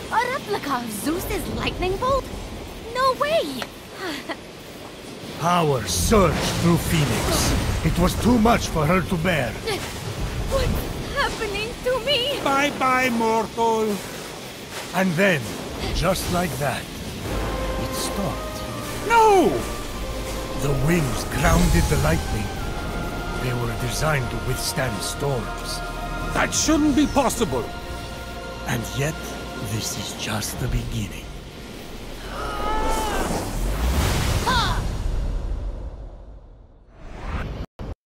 A replica of Zeus's lightning bolt? No way! Power surged through Fenyx. It was too much for her to bear. What's happening to me? Bye-bye, mortal. And then, just like that, it stopped. No! The wings grounded the lightning. They were designed to withstand storms. That shouldn't be possible. And yet, this is just the beginning.